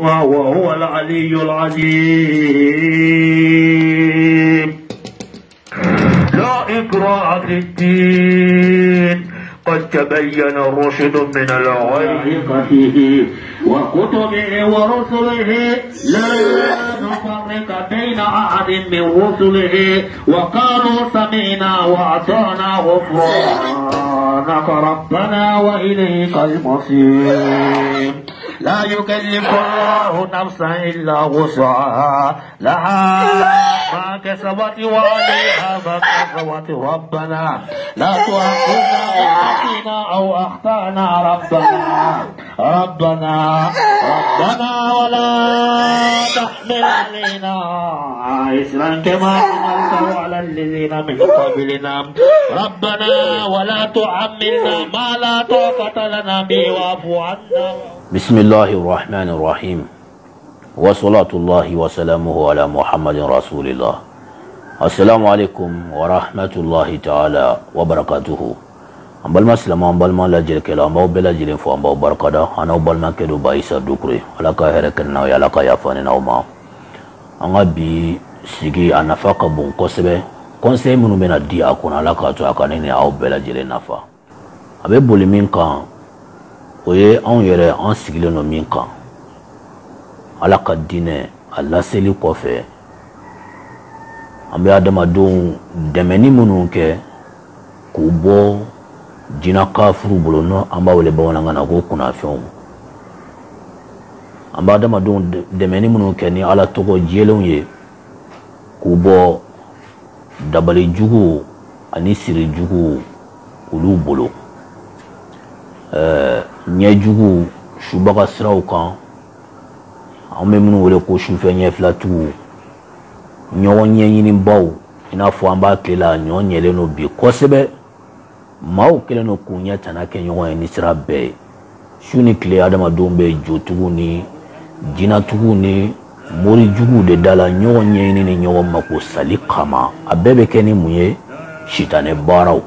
وهو العلي العظيم. لا إكراه في الدين، قد تبين الرشد من الغي وكتبه ورسله لا نفرق بين أحد من رسله وقالوا سمعنا وأطعنا غفرانك ربنا وإليك المصير. لا يكلف الله نفسا إلا وسعها لها ما كسبت وعليها ما كسبت ربنا لا تؤاخذنا إن نسينا أو أخطأنا ربنا ولا تحمل علينا إصرا كما حملته على الذين من قبلنا ربنا ولا تحملنا ما لا طاقة لنا به واعف عنا. بسم الله الرحمن الرحيم وصلاة الله وسلامه على محمد رسول الله. السلام عليكم ورحمة الله تعالى وبركاته. أمبال مسلم أمبال ما لا جرك لا أمبال بلا جرين فو أمبال بركاته أنا أمبال ما كدو بايسا دوكري على كهركنا ويا لك يا فاني نوما أنا بي سيجي أنا فاق بون كسبة كونسي منو بنا دي أكون على كاتو أكانيني أو بلا جرين نفا أبي بولي مين كان oye an yɛrɛ an sigilen no min kan ala ka dinɛ a laseli kɔfɛ an bɛ adamadenw dɛmɛni minnu kɛ k'u bɔ jina kafuru bolo no an b'a wele bamanankan na ko kunnafɛnw an bɛ adamadenw dɛmɛni minnu kɛ ni ala tɔgɔ jɛlenw ye k'u bɔ dabali jugu ani siri jugu olu bolo ɲɛjugu subaga siraw kan an bɛ minnu wele ko sufɛ ɲɛfilatigiw ɲɔgɔn ɲɛɲinibaw i n'a fɔ an b'a tile la ɲɔgɔn ɲɛlen no bi kosɛbɛ maaw kɛlen no k'u ɲɛ tana kɛ ɲɔgɔn ye ni sira bɛɛ ye su ni tile adamadenw bɛ jotigiw ni jinatigiw ni morijuguw de da la ɲɔgɔn ɲɛɲini ni ɲɔgɔn mako sali kama a bɛɛ bɛ kɛ ni mun ye sitanɛ baaraw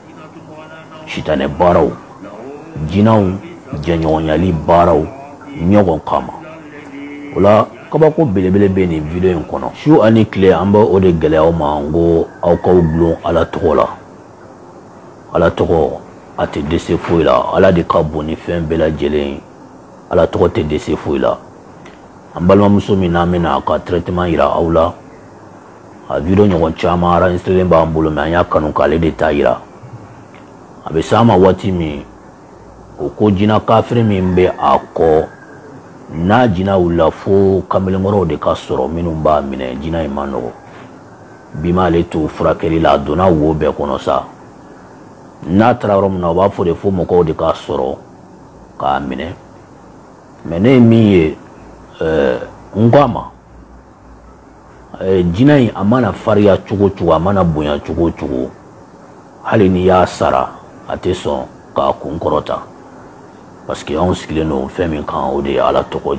jinaw jɛɲɔgɔnyali baaraw ɲɔgɔn kama o la kabako belebele bɛ nin video in kɔnɔ su ani tile an bɛ o de gɛlɛya aw ma n ko aw k'aw gulon ala tɔgɔ la ala tɔgɔ a tɛ dɛsɛ foyi la ala de ka bon ni fɛn bɛɛ lajɛlen ala tɔgɔ tɛ dɛsɛ foyi la an balimamuso min n'an bɛna a ka traitement yira aw la a video ɲɔgɔn caman enregistrelen b'an bolo mais an y'a kanu k'ale de ta yira a bɛ s'an ma waati min o ko jina kafiri min bɛ a kɔ n'a jina wulila fo kamalenkɔrɔw de ka sɔrɔ minnu b'a minɛ jina in ma nɔgɔ bi m'ale to furakɛli la a donna wo bɛɛ kɔnɔ sa n'a taara yɔrɔ min na o b'a fɔ de fo mɔgɔw de ka sɔrɔ k'a minɛ mais ne ye min ye n ko a ma jina in a mana farinya cogo o cogo a mana bonya cogo o cogo hali ni y'a sara a tɛ sɔn k'a kun kɔrɔta parce que anw sigilen no fɛn min kan o de ye ala tɔgɔ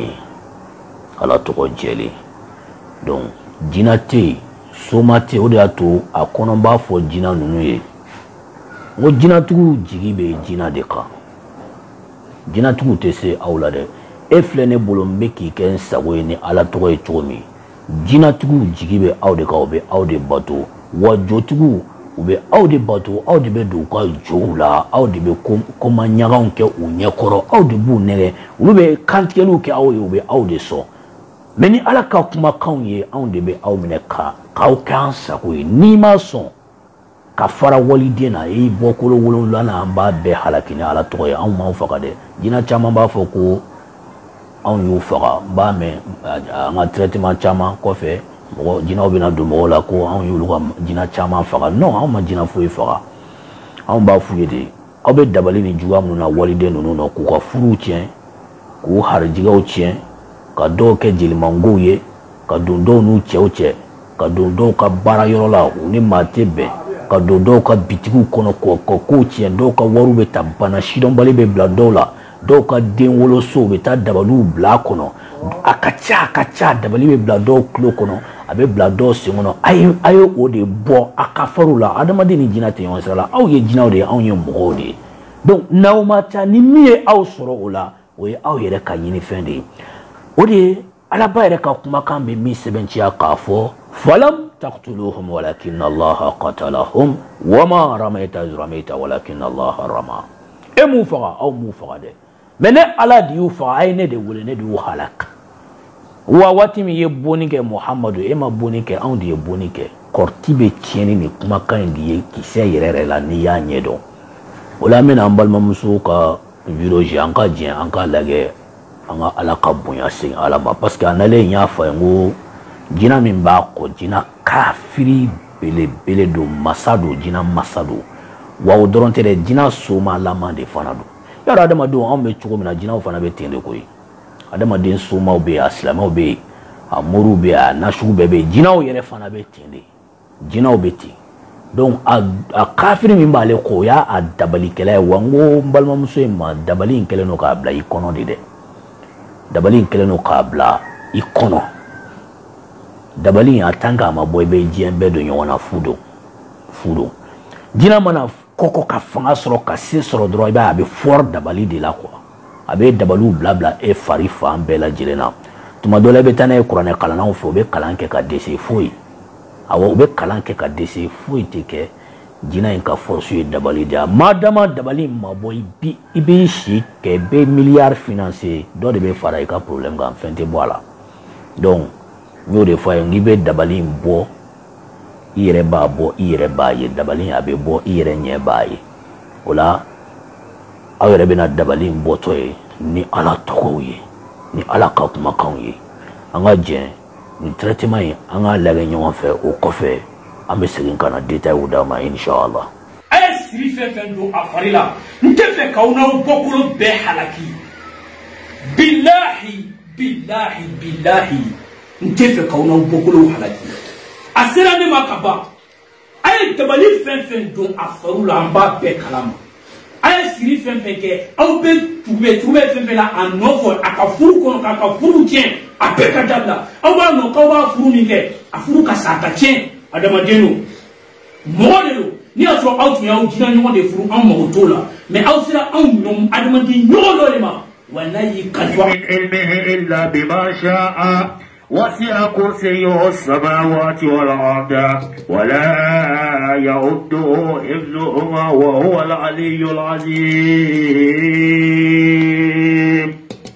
jɛlen donc jina tɛ yen soma tɛ yen o de y'a to a kɔnɔ b'a fɔ jina ninnu ye n ko jinatigiw jigi bɛ jina de kan jinatigiw tɛ se aw la dɛ e filɛ ne bolo n bɛ k'i kɛ n sago ye ni ala tɔgɔ ye cogo min jinatigiw jigi bɛ aw de kan u bɛ aw de bato wa jotigiw u bɛ aw de bato aw de bɛ don u ka jow la aw de bɛ koma ɲaganw kɛ u ɲɛkɔrɔ aw de b'u nɛgɛ olu bɛ kantigɛliw kɛ aw ye u bɛ aw de sɔn mais ni ala ka kumakanw ye anw de bɛ aw minɛ k'aw kɛ an sago ye n'i ma sɔn ka fara waliden na i bɔ kolo wolonwula na an b'a bɛɛ halaki ni ala tɔgɔ ye anw m'anw faga dɛ jina caman b'a fɔ ko anw y'u faga n b'a mɛn an ka traitement caman kɔfɛ mɔgɔ jinaw bɛna don mɔgɔw la ko anw y'olu ka jina caman faga non anw ma jina foyi faga anw b'a f'u ye de aw bɛ dabali ni juguya minnu na waliden ninnu na k'u ka furuw tiɲɛ k'u harijigɛw tiɲɛ ka dɔw kɛ jelimangow ye ka don dɔw n'u cɛw cɛ ka don dɔw ka baarayɔrɔ la u ni maa tɛ bɛn ka don dɔw ka bitigiw kɔnɔ k'o kow tiɲɛ dɔw ka wariw bɛ ta bana sidɔnbali bɛ bila dɔw la dɔw ka den wolosow bɛ taa dabaliw bila a kɔnɔ a ka ca dabali bɛ bila dɔw tulo kɔnɔ a bɛ bila dɔw sen kɔnɔ a ye o de bɔ a ka fariw la adamaden ni jinɛ tɛ ɲɔgɔn sira la aw ye jinɛw de ye anw ye mɔgɔw de ye donc n'aw ma taa ni min ye aw sɔrɔ o la o ye aw yɛrɛ ka ɲinifɛn de ye ودي على بايرك كما كان بمي سبنتيا كافو فلم تقتلوهم ولكن الله قتلهم وما رميت إذ رميت ولكن الله رمى مو فغا أو مو فغا دي من على ديو فغا دي ولن ديو حلق وواتي مي يبونيك محمد إما بونيك أو دي يبونيك كورتي بتشيني ني كما كان دي كيسي يرير لا نيا نيدو ولا من أمبال ممسوكا فيروجي أنكا جين أنكا لغي anga ala kabunya sing ala ba parce que anale nya fa ngo jina min ba ko jina kafiri bele do masado jina masado wa odoronte de jina soma lama de fanado ya adama do on be chugo mina jina fana be tende koyi adama den soma be aslama be amuru be nashu be jina o yere fana be tende jina o be ti donc a kafiri min ba le ko ya adabali kele wango mbalma muso ma dabali kele no ka bla ikono de dabali keleno kabla ikono dabali atanga maboy be jembe do nyona fudo jina mana koko ka fanga soro ka se soro dro ba be for dabali de la quoi abe dabalu blabla e farifa ambela jilena tuma dole be tane qur'ane kala na fo be kalanke ka dese foi awo be kalanke ka dese foi teke jina en ka force dabali dia madama dabali maboy bi ibe shi ke be milliard financier do de be fara ka problème ga fente voilà donc yo de fois ngibe dabali bo ire ba bo ire ba ye dabali abe bo ire nye ba ye ola awere be na dabali bo to ni ala to ye ni ala ka kuma kan ye anga je ni traitement yi anga lage nyon fe o kofe ambe segin kana detail udama inshallah ay siri fe do afarila ntefe kauna bokulo be halaki billahi ntefe kauna bokulo halaki asira ne makaba ay tabali fe do afarula amba be kalama ay siri fe ke aw be tube fe la anofo akafuru kono akafuru tien apeka dabla aw ba no ka ba furu mi ke afuru ka sata tien adama deno modelo ni aso out ya ujina nyongo de furu an magoto la mais aw sira an nyom adama di nyolo le ma wallahi kadwa ilmihi illa bima sha'a وسع كرسيه السماوات والأرض ولا يؤده حفظهما وهو العلي العظيم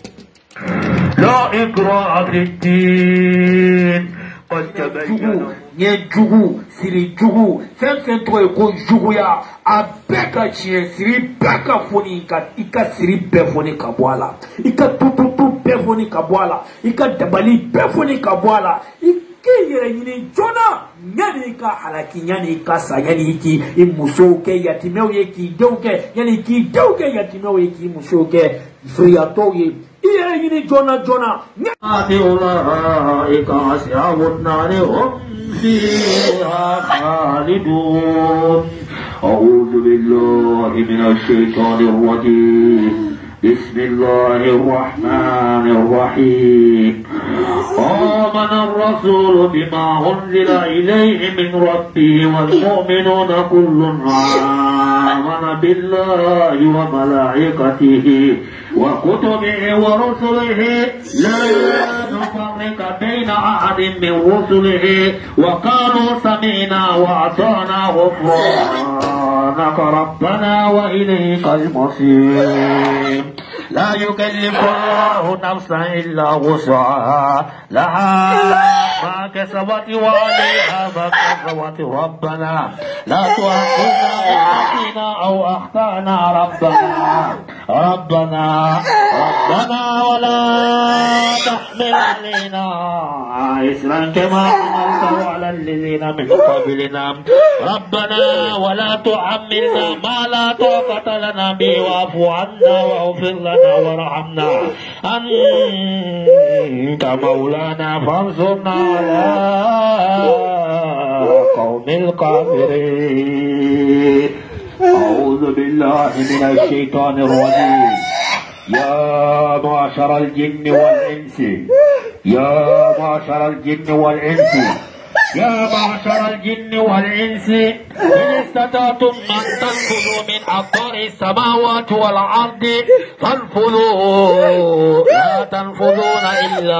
لا إكراه في الدين قد تبين Nyenjugu, siri jugu, sen to ko jugu ya abeka chie siri beka foni ika siri befoni kabwala ika tututu befoni kabwala ika dabali befoni kabwala ike yere nyini jona nyani ka halaki nyani ka sa nyani ki imuso ke yatimeo ye ki deuke nyani ki deuke yatimeo ye ki muso ke friato ye yere nyini jona ati ulaika ashabun nari فيها خالدون أعوذ بالله من الشيطان الرجيم بسم الله الرحمن الرحيم آمن الرسول بما أنزل إليه من ربه والمؤمنون كل آمن بالله وملائكته وكتبه ورسله لا نفرق بين أحد من رسله وقالوا سمعنا وأطعنا غفرانك ربنا وإليك المصير لا يكلف الله نفسا إلا وسعها لها ما كسبت وعليها ما كسبت ربنا لا تؤاخذنا إن نسينا أو أخطأنا ربنا ولا تحمل علينا إصرا كما حملته على الذين من قبلنا ربنا ولا تحملنا ما لا طاقة لنا به واعف عنا واغفر لنا وارحمنا أنت مولانا فانصرنا على قوم الكافرين أعوذ بالله من الشيطان الرجيم يا معشر الجن والإنس يا معشر الجن والإنس إن استطعتم أن تنفذوا من أقطار السماوات والأرض فانفذوا لا تنفذون إلا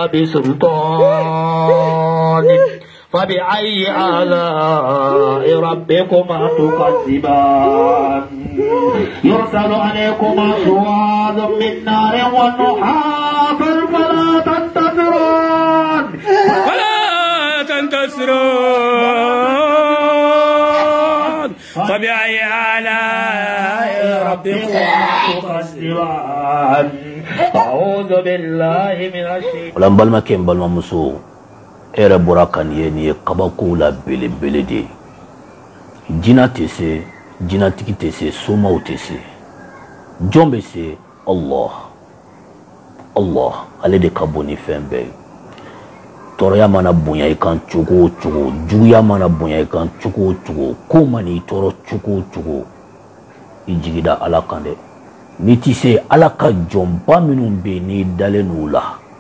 بسلطان فبأي آلاء ربكما تكذبان يرسل عليكما شواظ من نار ونحاس فلا تنتصرون فبأي آلاء ربكما تكذبان أعوذ بالله من الشيطان ولم بلما كم بلما مسو ere bora kan ye ni kabako la belebele de jina tese jina tiki tese soma utese jombe se Allah ale de kaboni fembe toroya mana bunya ikan chuko juya mana bunya ikan chuko ko mani toro chuko ijigida alakande niti se alaka jomba minun be ni dalenula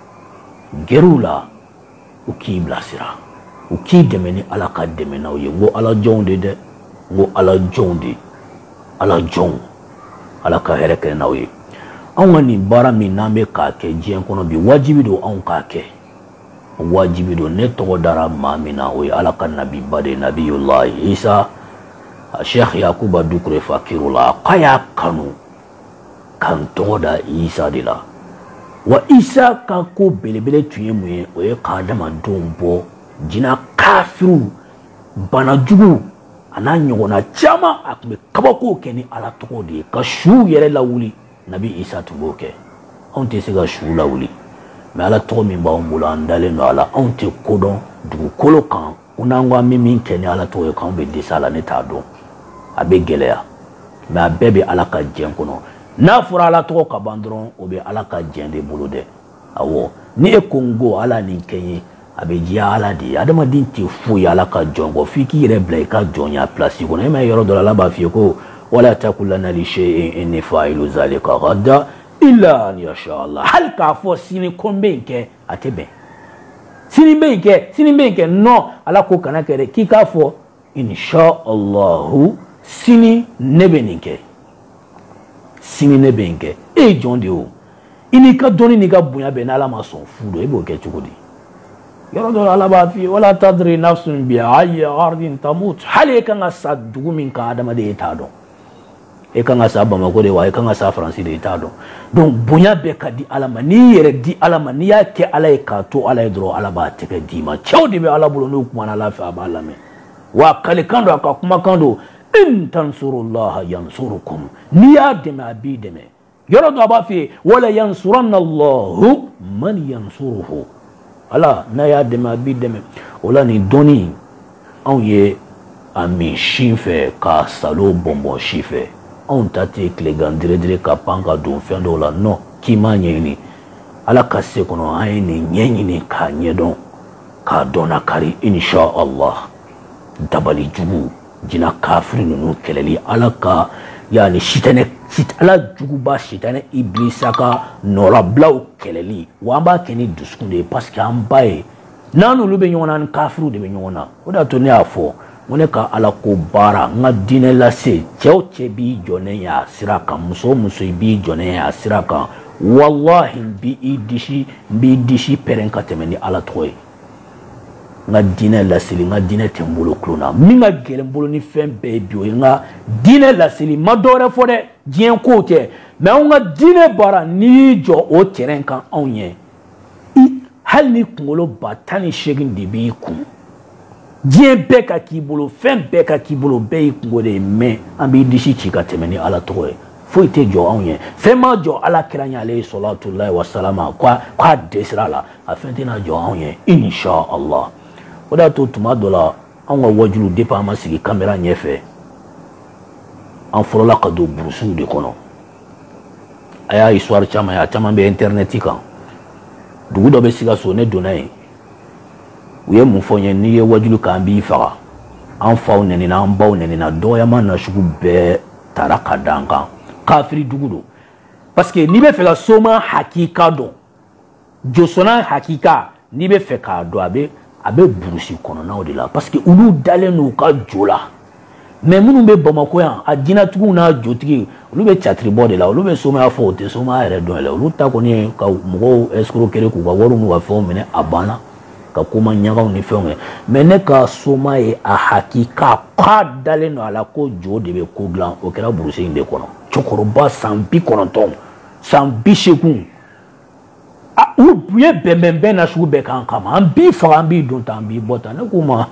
gerula uki blasira uki demeni alaka demena ye ngo ala jonde de ngo ala jonde ala jon alaka hereke na ye awani bara mi nambe ka ke jien kono bi wajibi do an ka ke wajibi do ne to dara mamina o alaka nabi bade nabiyullah isa sheikh yakuba dukure fakirula kaya kanu kan to da isa dila wa isa ka ko belebele tuye muye o ye kadama dombo jina kafiru bana jugu ana nyogona chama akbe kabako keni ala toko de ka shu yere lawuli nabi isa tuboke on te sega shu lawuli me ala to min ba on bula andale no ala on te kodon dugu kolo kan unangwa mimi keni ala to kan be disala ne ta do abe geleya me abebe ala ka jenkono na fura ala to ka bandron obe ala ka jende bulu de awo ni e kongo ala ni kenye abe jia ala di adama din ti fu ya ala ka jongo fiki re blay ka jonya place ko na me yoro do la ba fi ko wala takulana li shay'in inni fa'ilu zalika ghadda illa an yasha Allah hal ka fo sini kombe nke atebe sini benke no ala ko kana kere ki ka fo insha Allah sini nebenike sini ne benke e jonde o ini ka doni ni ka bunya be na ala ma son fudo e bo ke chukudi yoro do ala ba fi wala tadri nafsun bi ayyi ardin tamut halika ngasa dugu min ka adama de tado e kan ngasa ba ma ko de wa e kan ngasa franci de tado donc bunya be ka di ala ma ni yere di ala ma ni ya ke ala e ka to ala e dro ala ba te ke di ma chawdi be ala bulo no kuma na la fa ba ala me wa kale kando aka kuma kando in tansurullaha yansurukum niya deme abi deme yoro do aba fi wala yansuranna Allahu man yansuruhu ala na ya deme abi deme wala ni doni on ye ami chife ka salo bombo chife on tate klegan dire ka panga do fendo la no kimanye ni ala kase kono ayini nyenyi ni ka nyedon ka dona kari insha Allah dabali jugu jina kafiri nunu keleli alaka yani shitane ala juguba shitane iblisa ka nora blau keleli wamba keni duskunde parce que ambaye nanu lube nyona kafiru de nyona oda to ne afo mone ka ala ko bara nga dine la se che bi jone ya siraka muso bi jone ya siraka wallahi bi dishi perenka temeni ala toy nga dine lasili nga dine tembolo klona minga gelembolo ni fembe bio nga dine lasili madore fode dien kote me nga dine bara ni jo o terrain kan onye hal ni kungolo batani shegin dibi ku dien beka kibolo fembe ka kibolo be kungode me ambi dishi chika temeni ala toye foi te jo onye fema jo ala kiranya alayhi salatu llahi wa salama kwa desrala afentina jo onye insha Allah oda to tuma dola an wa wajulu depa ma sigi camera nyefe an forola ka do burusu de kono aya histoire chama ya chama be internet kan dugu do be siga so ne donai uye mu fonye ni ye wajulu kan bi fara an faw neni na an baw neni na do ya man na shugu be taraka danka kafiri dugu do parce que ni be fe ka soma hakika do josona hakika ni be fe ka do abe abe burusi kɔnɔnaw de la parce que olu dalen n'u ka jo la mais minnu bɛ Bamako yan a jinatigiw n'a jotigi olu bɛ catiri bɔ de la olu bɛ somaya fɔ o tɛ somaya yɛrɛ dɔn yɛrɛ olu ta kɔni ye ka mɔgɔw escroquer k'u ka wariw n'u ka fɛnw minɛ a banna ka koma ɲagaw ni fɛnw ye mais ne ka soma ye a hakika k'a dalen don a la ko jo de bɛ ko dilan o kɛra burusi in de kɔnɔ cɛkɔrɔba san 90 san 80 u ye bɛnbɛnbɛn na sugu bɛɛ kan kama an b'i faga an b'i don tan an b'i bɔ tan ne k'u ma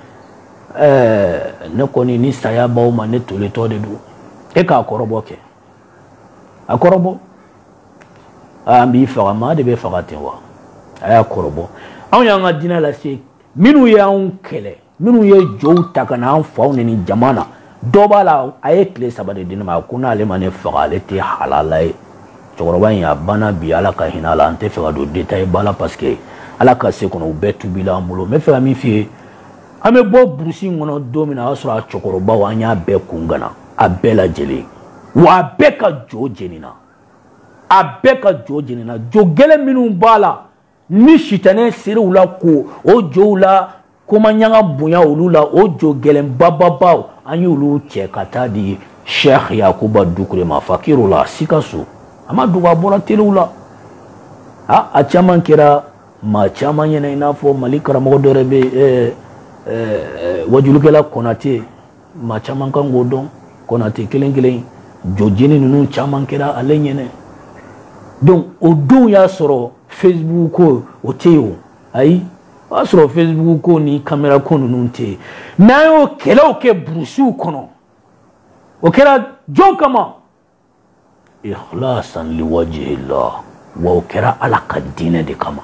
ne kɔni ni saya b'aw ma ne toletɔ de don e k'a kɔrɔbɔ kɛ a kɔrɔbɔ an b'i faga maa de bɛ faga ten wa a y'a kɔrɔbɔ anw y'an ka diinɛ lase minnu y'anw kɛlɛ minnu ye jɔw ta ka na an faw ni jama na dɔ b'a la a ye tile 3 de di ne ma ko n'ale ma ne faga ale tɛ halala ye cɛkɔrɔba in a banna bi ala ka hinɛ a la an tɛ fɛ ka don détail ba la parce que ala ka se kɔnɔ u bɛɛ tubila an bolo n bɛ fɛ ka min f'i ye an bɛ bɔ burusi in kɔnɔ don min na a y'a sɔrɔ a cɛkɔrɔbaw an y'a bɛɛ kun gana a bɛɛ lajɛlen wa a bɛɛ ka jo jenina a bɛɛ ka jo jenina jo gɛlɛn minnu b'a la ni sitanɛ serew la ko o jow la komaɲanga bonya olu la o jo gɛlɛn bababaw an y'olu cɛ ka taa di Cheikh Yakuba Dukure ma Fakiru la Sikaso a ma dogo a bɔra telew la a caman kɛra maa caman ɲɛna i n'a fɔ Mali karamɔgɔ dɔ yɛrɛ bɛ Wajulukɛla Konate maa caman kan k'o dɔn Konate kelen kelen jo jeni ninnu caman kɛra ale ɲɛna donc o don y'a sɔrɔ Facebook ko o tɛ yen o ayi o y'a sɔrɔ Facebook ko ni caméra ko ninnu tɛ yen mais an y'o kɛlɛw kɛ burusiw kɔnɔ o kɛra jɔn kama ikhlasan liwajhillah wa o kɛra ala ka diinɛ de kama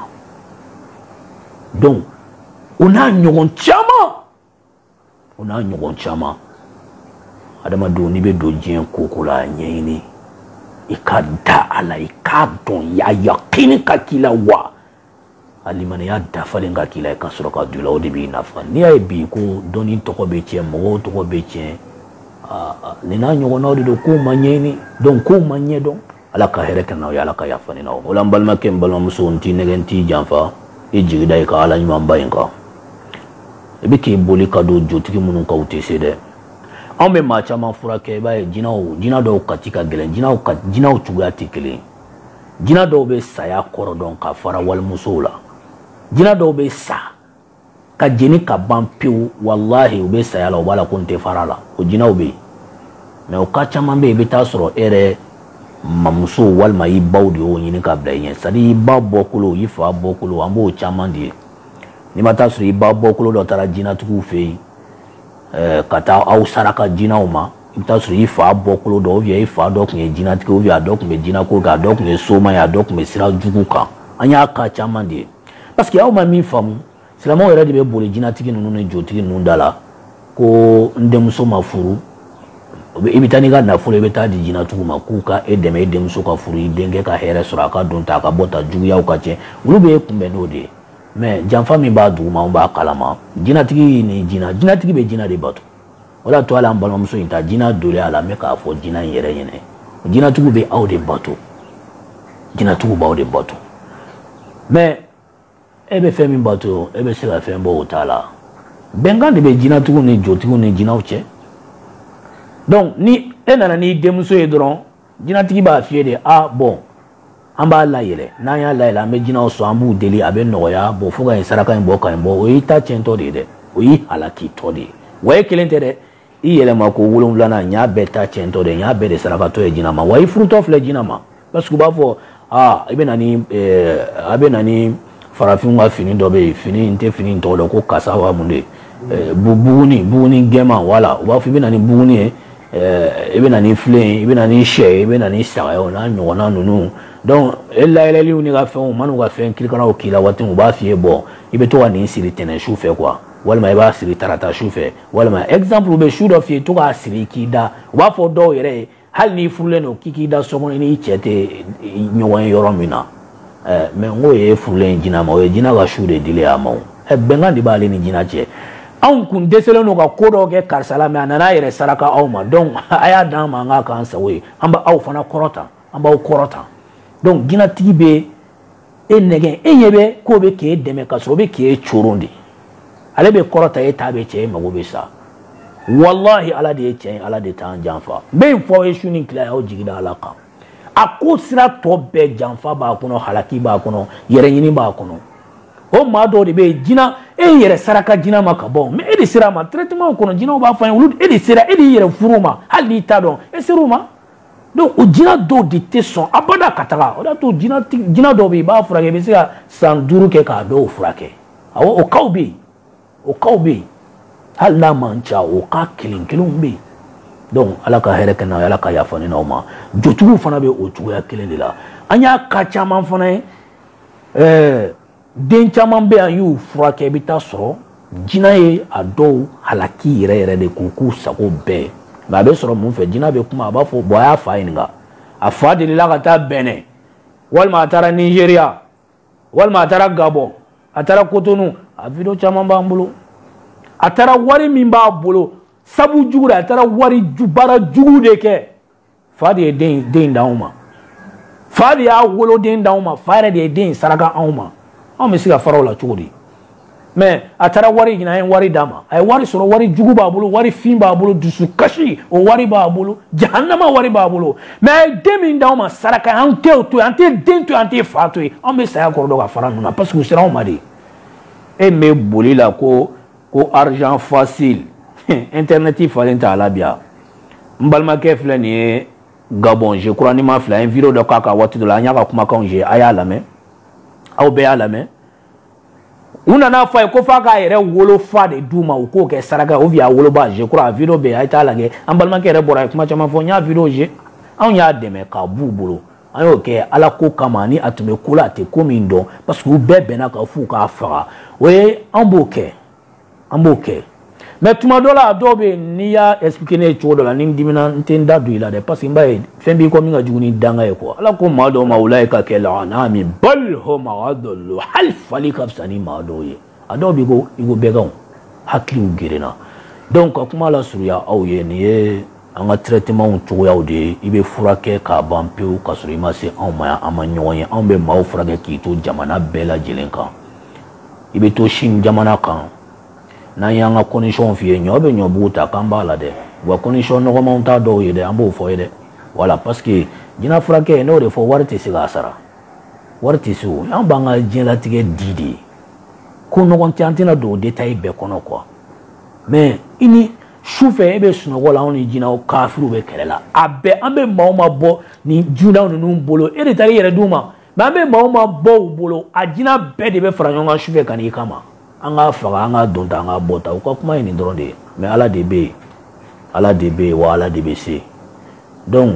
donc o n'a ɲɔgɔn caman adamadenw n'i bɛ don diɲɛ koko la a ɲɛɲini i ka da a la i k'a dɔn ya yakini ka k'i la wa a limaniya dafalen ka k'i la i ka sɔrɔ ka don i la o de b'i nafa n'i y'a ye bi ko dɔnni tɔgɔ bɛ tiɲɛ mɔgɔw tɔgɔ bɛ tiɲɛ nin n'a ɲɔgɔnnaw de don kow ma ɲɛɲini donc kow ma ɲɛdɔn ala ka hɛrɛ kɛ n'aw ye ala ka yafa ni n'aw o la n balimakɛ n balimamuso n t'i nɛgɛ n t'i janfa i jigida i ka ala ɲumanba in kan i bɛ k'i boli ka don jotigi minnu kan u tɛ se dɛ anw bɛ maa caman furakɛ i b'a ye jinɛ dɔw kati ka gɛlɛn jinɛw cogoya tɛ kelen jinɛ dɔw bɛ saya kɔrɔ dɔn ka fara walimusow la jinɛ dɔw bɛ sa ka jeni ka ban pewu wallahi u bɛ saya la u b'a la ko n tɛ fara la o jinɛw bɛ yen mais o ka caman bɛ yen i bɛ taa sɔrɔ e yɛrɛ mamuso walima i baw de y'o ɲini ka bila i ɲɛ c'est à dire i ba bɔkolo i fa bɔkolo an b'o caman de ye n'i ma taa sɔrɔ i ba bɔkolo dɔ taara jinɛtigiw fɛ yen ka taa aw saraka jinɛw ma i bɛ taa sɔrɔ i fa bɔkolo dɔ ou bien i fa dɔ tun ye jinɛtigi ou bien a dɔ tun bɛ jinɛko kan a dɔ tun bɛ soma ye a dɔ tun bɛ sira jugu kan an y'a ka caman de ye parce que aw ma min faamu silamɛw yɛrɛ de bɛ boli jinɛtigi ninnu ni jotigi ninnu da la ko n denmuso ma furu i bɛ taa n'i ka nafolo i bɛ taa di jinɛtigiw ma k'u ka e dɛmɛ i denmuso ka furu i denkɛ ka hɛrɛ sɔrɔ a ka don ta a ka bɔ ta juguyaw ka tiɲɛ olu bɛ e kunbɛn n'o de ye mais janfa min b'a duguma an b'a kalama jinɛtigi ni jinɛtigi bɛ jinɛ de bato o de y'a to hali an balimamuso in ta jinɛ dole a la n bɛ k'a fɔ jinɛ in yɛrɛ ɲɛna jinɛtigiw bɛ aw de bato jinɛtigiw b'aw de bato mais e bɛ fɛn min bato e bɛ se ka fɛn bɔ o t'a la bɛnkan de bɛ jinɛtigiw ni jotigiw ni jinɛw cɛ donc ni e nana n'i denmuso ye dɔrɔn jinɛtigi b'a f'i ye de bon an b'a layɛlɛ n'an y'a layɛlɛ an bɛ jinɛw sɔn an b'u deli a bɛ nɔgɔya bon fo ka nin saraka in bɔ ka nin bɔ o y'i ta tiɲɛtɔ de ye dɛ o y'i halakitɔ de ye wa e kelen tɛ dɛ i yɛlɛma ko 7 n y'a bɛɛ ta tiɲɛtɔ de ye n y'a bɛɛ de sarakatɔ ye jinɛ ma wa i furutɔ filɛ jinɛ ma parce que u b'a fɔ a bɛ na ni farafinw ka fini dɔ bɛ yen fini n tɛ fini in tɔgɔ dɔn ko kasa wa mun de buguni gɛnman wala u b'a fɔ i bɛ na ni buguni ye i bɛ na ni filen i bɛ na ni sɛ ye i bɛ na ni saga ye o n'a ɲɔgɔnna ninnu donc e layɛlɛliw ni ka fɛnw man'u ka fɛn kirikaraw k'i la waati u b'a f'i ye bon i bɛ to ka nin siri tɛnɛn su fɛ quoi walima i b'a siri tarata su fɛ walima exemple bɛ su dɔ f'i ye to k'a siri k'i da u b'a fɔ dɔw yɛrɛ ye hali n'i furulen don k'i da so kɔnɔ n'i cɛ tɛ ɲɔgɔn ye yɔrɔ min na mais n ko ye furulen jinɛ ma o ye jinɛ ka su de dili a ma o bɛnkan de b'ale ni jinɛ cɛ anw kun dɛsɛlen don ka ko dɔw kɛ karisa la mais a nana a yɛrɛ saraka aw ma donc a y'a d'an ma an k'a k'an sago ye an b'aw fana kɔrɔtan an b'aw kɔrɔtan donc jinɛtigi bɛ e nɛgɛn e ɲɛ bɛ k'o bɛ k'e dɛmɛ ka sɔrɔ o bɛ k'e coron de ale be korota e tabe che mago be sa wallahi ala de che ala de tan janfa be fo e shuni kila ya o jigida alaka ako sira to be janfa ba kono halaki ba kono yere nyini ba kono o ma do de be jina e yere saraka jina makabon me e de sira ma traitement kono jina o ba fa wulu e de sira e de yere furuma hali ta don e siruma donc o jina do de te son abada kataka o da to jina do be ba furake be sira san duru ke ka do furake awo o kawbe hal na mancha o ka kilin be donc ala ka here kana ala ka yafani na o ma jotugu fana be o tuya kelen de la anya ka chaman fana den chaman be an yu furake bi ta so jina ye a do halaki yere de kuku sako be ba be soro mun fe jina be kuma ba fo boya fa yinga a fa de la ka ta bene wal ma tara Nigeria wal ma tara Gabon atara Cotonou a video chaman ba mbulo atara wari min ba bolo sabu jugura atara wari jubara jugu de ke fa de den dauma fa de ya wolo den dauma fa de den saraka auma on me siga farola chugudi mais atara wari gina en wari dama ay wari soro wari jugu ba bolo wari fin ba bolo dusu kashi o wari ba bolo jahannama wari ba bolo mais demin dauma saraka ante den to ante fa to on me saya ko do ka fara nuna parce que sera on mari e me boli la ko argent facile internet falenta alabia mbalma ke flani Gabon je crois ni ma fla un vidéo de kaka watu de la nyaka kuma kan je aya lame au be alame una na fa ko fa ka yere wolo fa de duma ko ke saraka o via wolo ba je crois vidéo be ay ta lage mbalma ke re bora kuma chama fo nya vidéo je an ya deme ka bubulo ayo ke ala ko kamani atume kula te komindo parce que bebe na ka fu ka fara we amboke mais tuma dola adobe ni ya expliquer ne chodo la ning dimina ntenda du ila de parce que mbaye fembi ko minga juguni danga e ko ala ko mado maulaika ke la'anami bal hum adallu hal falika sani mado ye adobe go igo begaw hakli girena donc kuma la suruya awye ni anga traitement to yawde ibe furake ka bampiu ka surima se amaya amanyoye ambe maw furake ki to jamana bela jelenka ibe to shin jamana kan na yanga condition fiye nyobe nyobuta kambala de wa condition no monta do yede ambo fo yede wala parce que dina frake no de fo warti siga sara warti su yamba jela tige didi ko no gonti antina do detail be kono quoi mais ini choufe ebe suno wala oni jina o kafiru be kelela abe ambe mauma bo ni juna no bolo ere tari yere duma ambe mauma bo bolo ajina be de be franyonga choufe kan ikama anga faga anga donta anga bota ko kuma ini ndronde mais ala debe wa ala debe se donc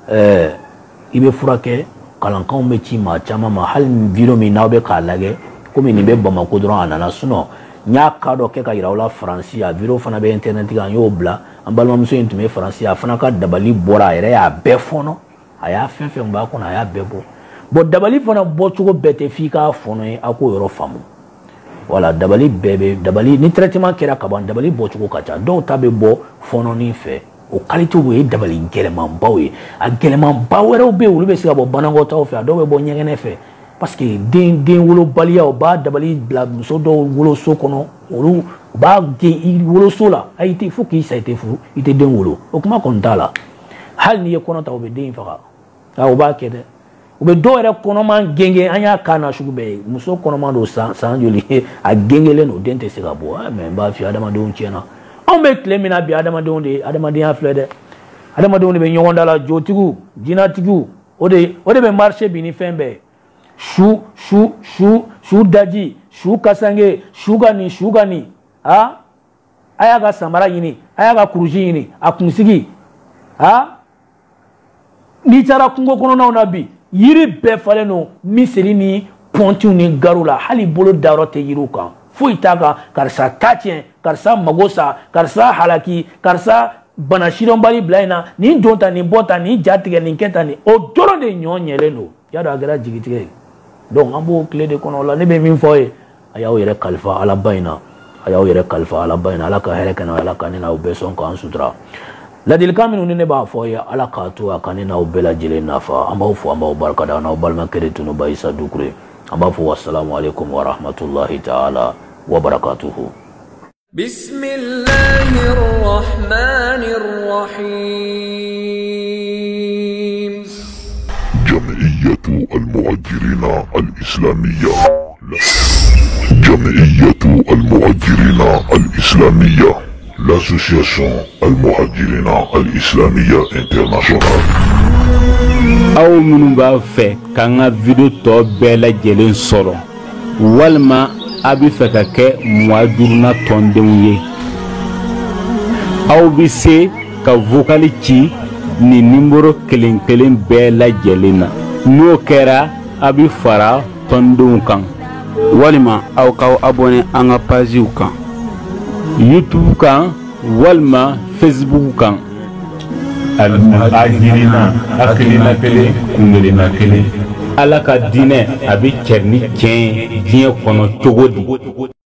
ibe furake kalankan be ci ma chama ma hal video mi nawbe ka lage comme ni be bama ko dron anana suno nya ka do ke ka irawla francia video fana be internet ga yo bla ambalma muso intume francia fana ka dabali bora ere ya be fono aya fefe mba ko na ya bebo bo dabali fana bo tugo bete fika fono ako yoro famu wala dabali bebe dabali ni traitement kera kaban dabali bo chuko kacha do tabe bo fono ni fe o qualité wo dabali geleman bawe a geleman bawero be wulu be siga bo banango taw fe do be bo nyengene fe parce que den wolo balia o ba dabali bla so do wolo so kono wolo ba ge wolo so la ayite faut qu'il ça été fou ite den wolo o kuma kontala hal ni kono taw be den fa o ba kede ube do ere kono man genge anya kana shugube muso kono man do sanjoli a gengele no dente se gabo mais ba fi adama do nchena on be klemina bi adama do de adama de aflede adama do be nyonda la jotigu jinatigu ode be marché bi ni fembe shu daji shu kasange shugani ha aya ga samara yini aya ga kuruji yini akunsigi ha ni tara kungo kono na onabi yiri be fale no miseli ni pontu ni garula hali bolo darote yiruka fuitaga karsa tatien karsa magosa karsa halaki karsa banashiron bali blaina ni donta ni bota ni jatige ni kenta ni o doro de nyonyele no yado agara jigitige donc ambo clé de kono la ne be min foye ayaw yere kalfa ala bayna ala ka hele kana ala kanina obeson ko ansutra ladil kaminu ne ba foye ala ka to akanina obela jile nafa ambo fo ambo barkada na obalma keretu no bayisa dukure ambo fo wassalamu alaikum wa rahmatullahi ta'ala wa barakatuhu. بسم الله الرحمن الرحيم. جمعية المهاجرين الإسلامية. جمعية المهاجرين الإسلامية. L'association المهاجرين الإسلامية internationale. aw minnu b'a fɛ k'an ka video tɔ bɛɛ lajɛlen sɔrɔ walima a bɛ fɛ ka kɛ muhajiruna tɔndenw ye aw bɛ se ka vocali ci ni nimero kelen kelen bɛɛ lajɛlen na n'o kɛra a bɛ fara tɔndenw kan walima aw k'aw abonné an ka pajiw kan YouTube kan walima Facebook kan Al-Muhajirina hakilina kelen kungelina kelen Ala ka diinɛ a bɛ cɛri ni tiɲɛ ye diɲɛ kɔnɔ cogo di